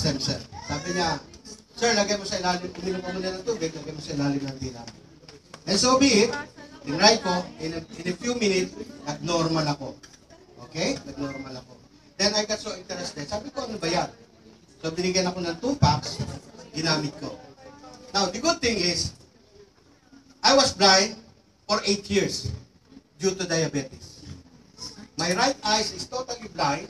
stem cell. Sabi niya, sir, lagay mo sa ilalim, uminom ka muna ng tubig, lagay mo sa ilalim ng dila. And so be it, tinry ko, in a few minutes, nag-normal ako. Okay? Nag-normal ako. Then I got so interested. Sabi ko, ano ba yan? So binigyan ako ng 2 packs, ginamit ko. Now, the good thing is, I was blind for 8 years due to diabetes. My right eye is totally blind.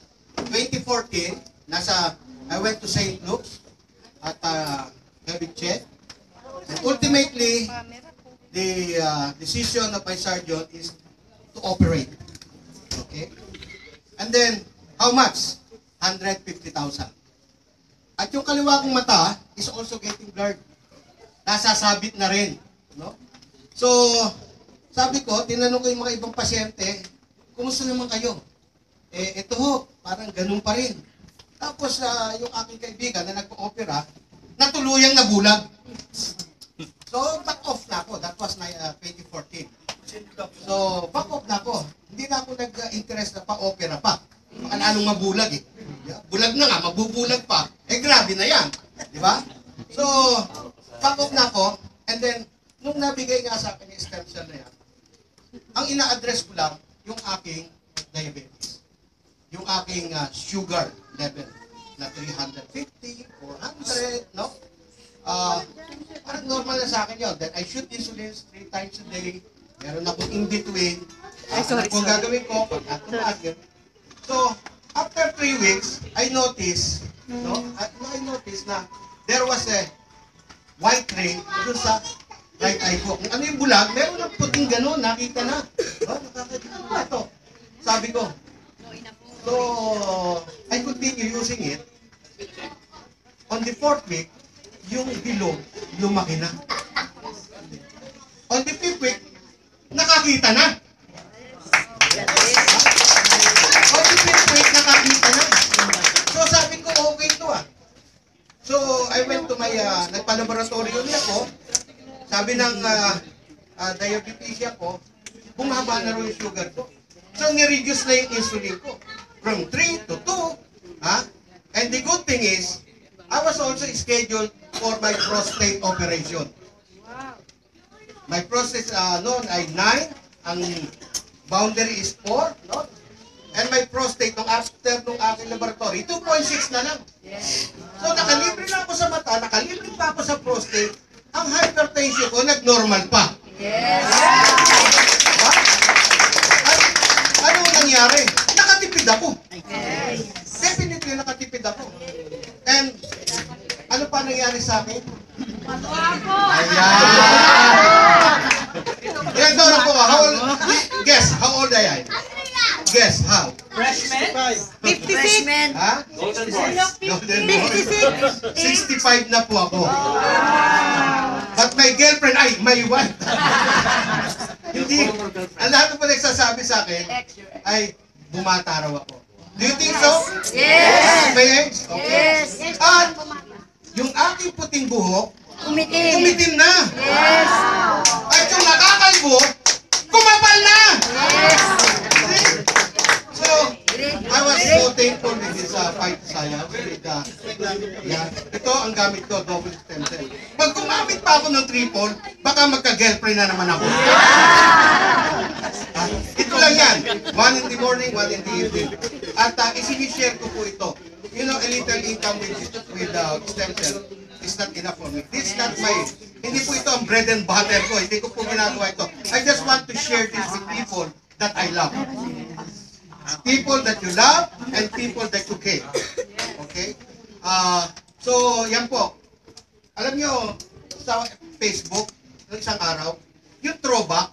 2014, I went to St. Luke's at heavy check. And ultimately, the decision of my surgeon is to operate. Okay? And then, how much? 150,000. At yung kaliwa kong mata is also getting blurred. Nasasabit na rin. No? So, sabi ko, tinanong ko yung mga ibang pasyente, kumusta naman kayo? Ito ho, parang ganun pa rin. Tapos, yung aking kaibigan na nagpa-opera, natuluyang nabulag. So, back off na ako. That was 2014. So, back off na ako. Hindi na ako nag-interest na pa-opera pa. Baka lalong mabulag eh. Bulag na nga, mabubulag pa. Grabe na yan. Di ba? So, back off na ako. And then, nung nabigay nga sa akin yung stem cell na yan, ang ina-address ko lang yung aking diabetes. Yung aking sugar level na 350, 400, no? Parang normal na sa akin yun. That I shoot insulin 3 times a day. Meron akong in-between. Kung gagawin ko, pag natumasin. So, after 3 weeks, I noticed, no? I noticed na there was a white ring dun sa right eye ko. Kung ano yung bulag, meron ng puting gano'n, nakita na. Oh, nakakita na ito. Sabi ko, so, I continue using it. On the 4th week, yung bilog, lumaki na. On the 5th week, nakakita na. On the 5th week, nakakita na. So, sabi ko, okay to ah. So, I went to my, nagpa-laboratorio niya ko. Sabi ng diabetes ko, bumaba na rin yung sugar ko. So, ni-reduce na yung insulin ko. From 3 to 2. And the good thing is, I was also scheduled for my prostate operation. My prostate noon ay 9. Ang boundary is 4. No? And my prostate, nung after nung aking laboratory, 2.6 na lang. So, nakalibre na ako sa mata, nakalibre pa ako sa prostate, ang hypertension ko nag-normal pa. Ano nangyari? Nakatipid ako. Definitely nakatipid ako. And ano pa nangyari sa akin? Ayan! Yan daw na po. Guess, how old I am? Guess, how? Freshman? 56. Ha? Golden boy. 56. 65 na po ako. But my girlfriend, my wife. Hindi. Ang lahat ng nagsasabi sa akin ay bumata raw ako. Do you think so? Yes. My age? Okay. Yes. At yung aking puting buhok, umitim na. Yes. At yung nakakalbo, kumapal na. Yes. So, I was so thankful with this fight science. Yeah. Ito ang gamit ko, double stem cell. Pag gumamit pa ako ng triple, baka magka-girlfriend na naman ako. Ito lang yan. 1 in the morning, 1 in the evening. At isinishare ko po ito. You know, a little income with stem cell is not enough for me. This is not my, hindi po ito ang bread and butter ko. Hindi ko po ginagawa ito. I just want to share this with people that I love. People that you love and people that you care. Okay? So, yan po. Alam nyo, sa Facebook, noong isang araw, yung throwback,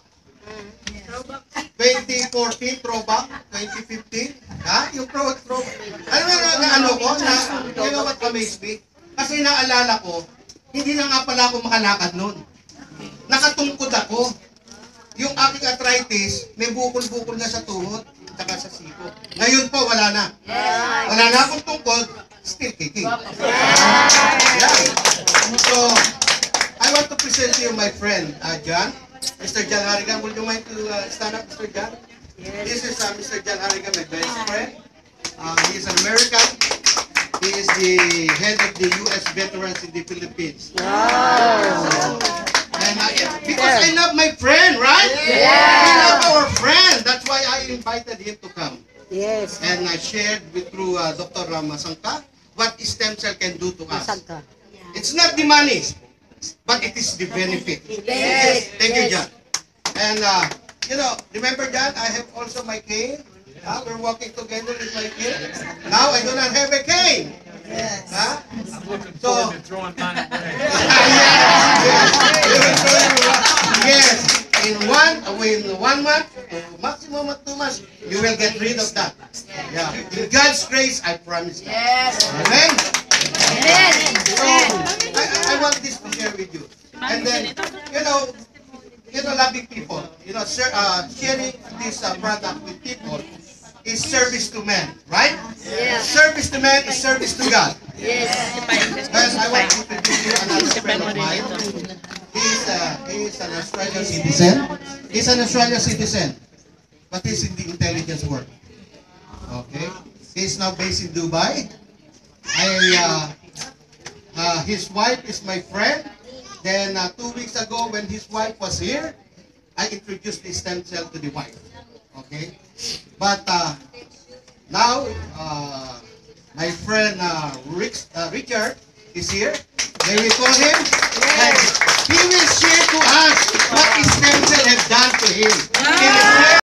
2014 throwback, 2015, yung throwback. Alam mo na ano ko, you know what amazed me? Kasi naalala ko, hindi na nga pala ako makalakad noon. Nakatungkod ako. Yung aking arthritis, may bukol-bukol na sa tuhod, saka sa siko. Ngayon po, wala na. Wala na akong tungkod, still kicking. Yeah. So, I want to present to you my friend, John. Mr. John Harrigan, would you mind to stand up, Mr. John? This is Mr. John Harrigan, my best friend. He is an American. He is the head of the U.S. veterans in the Philippines. And because I love my friend, right? We love our friend. That's why I invited him to come. Yes. And I shared through Dr. Masangka what stem cell can do to us. It's not the money, but it is the benefit. Yes. Thank you, John. And remember, John, I have also my cane. We're walking together with my cane. Now I do not have a cane. Yes. So, throwing money away. yes. In 1 month, maximum of 2 months, you will get rid of that. Yeah. In God's grace, I promise that. Yes. Amen. Yes. So, I want this to share with you. And then, loving people, sharing this product with people is service to men, right? Yes. Service to men is service to God. Yes. And I want to introduce you another friend of mine. He's an Australian citizen. He's an Australian citizen, but he's in the intelligence work. Okay? He's now based in Dubai. His wife is my friend. Then 2 weeks ago, when his wife was here, I introduced the stem cell to the wife. Okay? But now, my friend Richard is here. May we call him? And he will share to us what stem cell have done to him. In a